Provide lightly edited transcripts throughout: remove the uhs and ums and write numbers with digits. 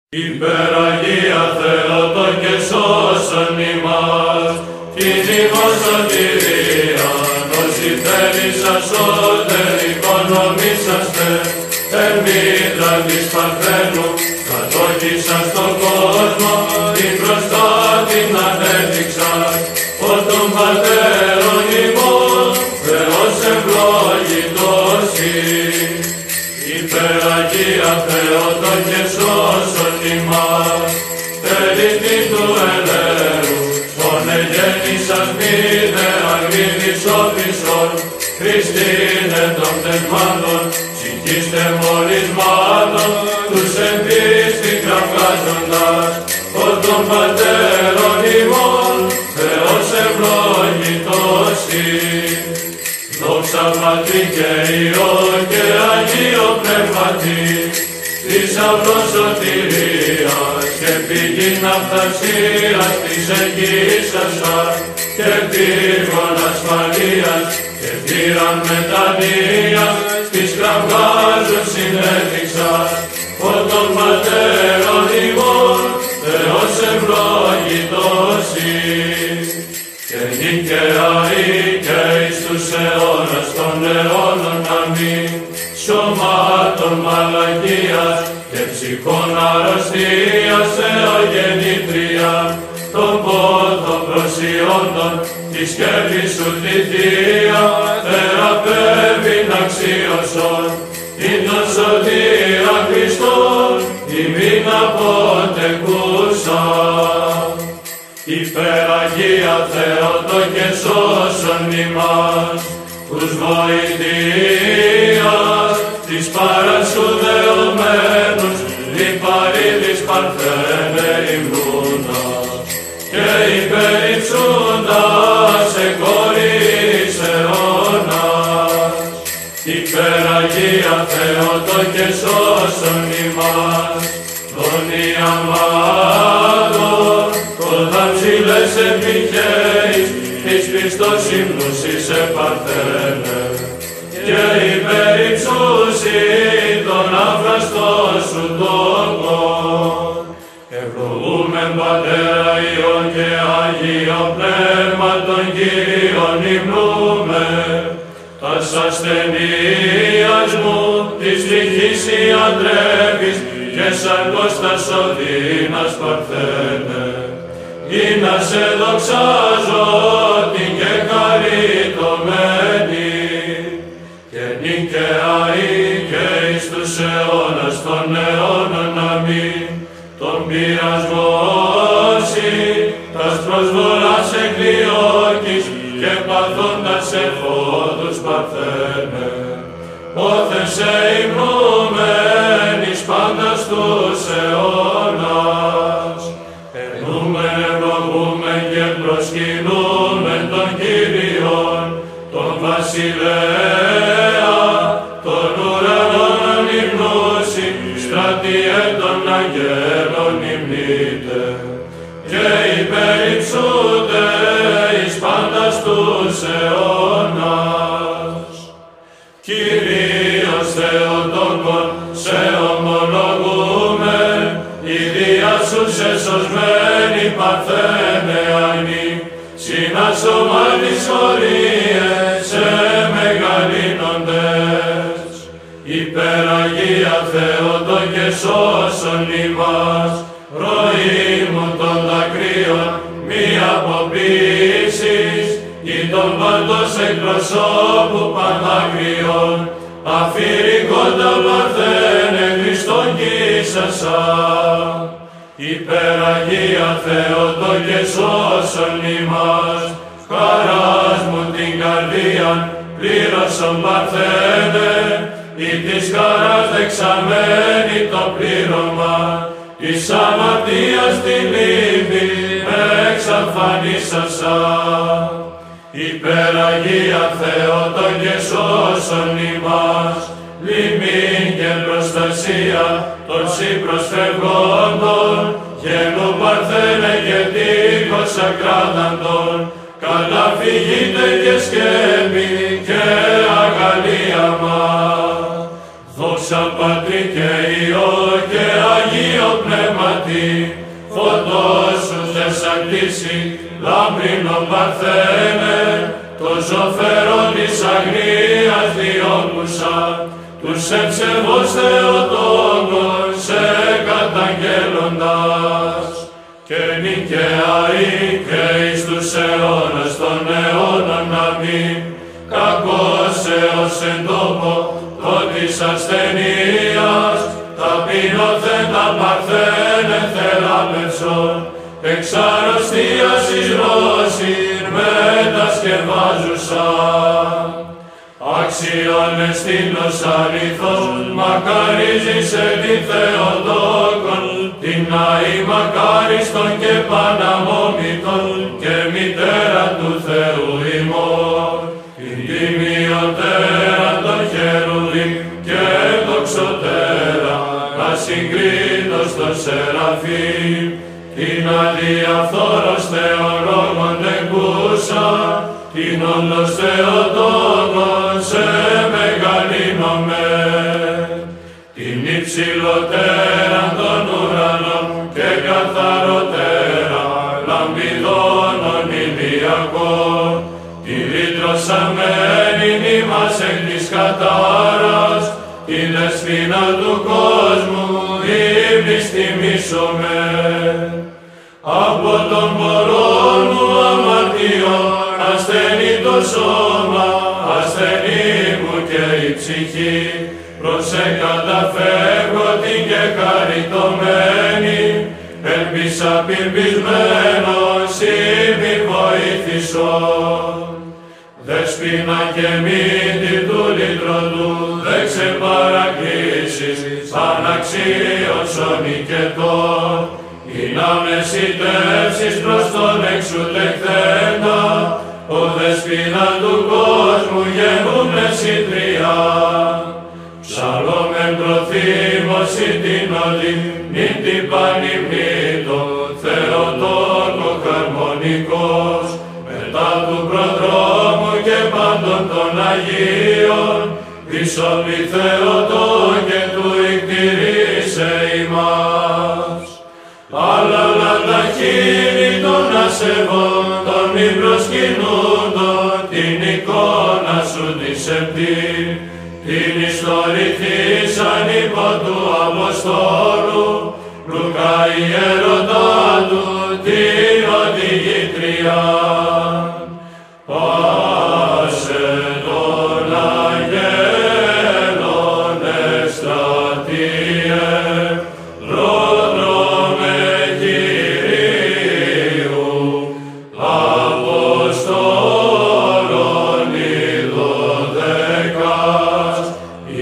Υπεραγία Θεότο και σώσον ημάς, κυνηγός σωτηρίαν, όσοι θέλησαν σώτερ οικονομήσαστε, ερμήτρα της Παρθένου, κατόχησαν στον κόσμο, την μπροστά την ανέδειξαν, ως των πατέρων ημών, Θεός ευλόγητος ειν. Υπεραγία Θεότο και σώσον ημάς, τελετή του ελέου, τον εγέννησας μηδέα γρήγης όφησον, Χριστίνε των πνευμάτων, ψυχήστε μορισμάτων, τους εμπίστη κραυγάζοντας, ως των πατέρων ημών, Θεός ευλόγητος ειν. Δόξα Πατρί και Υιό και Αγίο Πνεύματι, θησαυρός σωτηρίας και πηγή ναυτασίας της εγγύησας σας και πύργων ασφαλείας και θύραν μετανοίας της κραυγάζων συνέδειξας, ως των πατέρων ημών, Θεός ευλόγητος ειν. Και νικαία και εις τους αιώνας των αιώνων αμήν, σωμάτων μαλακίας και ψυχών αρρωστίας θεογεννήτρια, των πόθων προσιόντων της σκέψης σου τη θεία, θεραπεύειν αξίωσον, ειν τον σωτήρα Χριστόν, ημίν αποτεκούσαν. Υπεραγία Θεότο και σώσον ημάς, τους βοηθείας της παρασού δεωμένους, λιπαρίδης Παρθένε υμνούντας, και υπερυψούντας εκόρης αιώνας. Υπεραγία Θεότο και σώσον ημάς, των ιαμάτων, όταν ψηλές επιχέεις, της πιστός ύμνους είσαι Παρθένε, και υπερυψούσι τον αφραστό σου τόκον. Ευλογούμεν Πατέρα Υιόν και Άγιο Πνεύμα των Κύριων υμνούμε, τας ασθενείας μου της ψυχής ιατρεύεις και σαρκώστας οδύνας Παρθένε, ή να σε δοξάζω την και χαριτωμένη, και νικαία και εις τους αιώνας των αιώνων αμήν, τον πειρασμόσι, τας προσβολάς εκδιώκεις και παθώντας εφόδους Παρθένε, όθεν σε υμνούμεν εις πάντας τους αιώνας. Ενούμεν, ευλογούμεν και προσκυνούμεν τον Κύριον, τον Βασιλέα, τον ουρανόν υμνούσι, στρατιέ των αγγέλων υμνείτε, και υπερυψούνται εις πάντας τους αιώνας. Κυρίως Θεοτόκον, σε ομολογούμε, η διά σου σε σωσμένη Παρθένε αϊνή, συνάσωμα της χωρίες σε μεγαλύνοντες. Υπεραγία Θεότο και σώσον ημάς, ροή μου των δακρύων μη αποποίησης, ή των πάντως εκπροσώπου πανδακρυών, αφηρικόντα Παρθένε Χριστόν κύσασα. Υπεραγία Θεότο και σώσον ημάς, χαράς μου την καρδίαν πλήρωσον Παρθένε, ή της χαράς δεξαμένη το πλήρωμα, της αμαρτίας την λύπη εξαφανίσασα. Υπεραγία Θεότο και σώσον ημάς, λυμήν και προστασία των συμπροσφευγόντων, γένου Παρθένε και τείχος ακράδαντων, καταφυγείτε και σκέπη και αγαλίαμα. Δόξα Πατρί και Υιό και Αγίο Πνεύμα ονόματι, φωτός σου θες ακτήσει, λάμπρινο Παρθένε, το ζωφερόν της αγνίας διώκουσα, τους εψευώς Θεοτόκων σε καταγγέλλοντας. Και νικαίοι και εις τους αιώνας των αιώνων αμήν, κακός έως εν τόπο το της ασθενείας, ταπεινωθέντα Παρθένε θεράπευσον, εξ αρρωστίας εις ρώσιν μετασκευάζουσα. Άξιον εστίνος αληθώς, μακαρίζεις εν την Θεοτόκον, την αη μακάριστον και παναμόμητον και μητέρα του Θεού ημών, την τιμιωτέρα των χερουβίμ και δοξωτέρα, ασυγκρίτως των Σεραφείμ, την αδιαφθόρος Θεολόγων τεκούσα, την όντως Θεοτόκον σε μεγαλύνομαι, την υψηλότερα των ουρανών και καθαροτέρα λαμπιδώνων ηλιακών, τη λύτρωσαμένην ημάς εκ της κατάρας, την δεσπίνα του κόσμου ύμνης τιμήσομαι. Από τον πορώνου αμαρτιών ασθενεί το σώμα, ασθενή μου και η ψυχή, προσε καταφεύγω την και χαριτωμένη, ελπίσα πυρπισμένος ημι βοήθησον. Δεσπίνα και μύτη του λυτρωτού, δε ξεπαρακλήσεις, αναξίως ονικετών, ή να μεσητεύσεις προς τον εξουδεκθέντα, ο δεσπίνα του κόσμου γενούν μεσητριά. Ψαλόμεν προθύμωση την όλη, νυν την πανυμνήτω, Θεοτόκο χαρμονικός, μετά του προδρόμου και πάντων των Αγίων, πισώπη Θεοτόκε του εκτηρήσε ημάς. Αλλά τα χείλη των ασεβών, των μη προσκυνούντων, την εικόνα σου τη σεπτή, την ιστορηθήσαν υπό του Αποστόλου, Λουκά ιερωτά του την οδηγήτρια. Πάσε των αγγέλων εκστρατείε, πρόδρομε Κυρίου, Αποστόλων οι 12, οι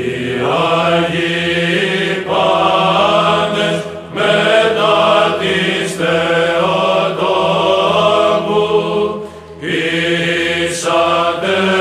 Άγιοι πάντες μετά της Θεοτόκου, ήσατε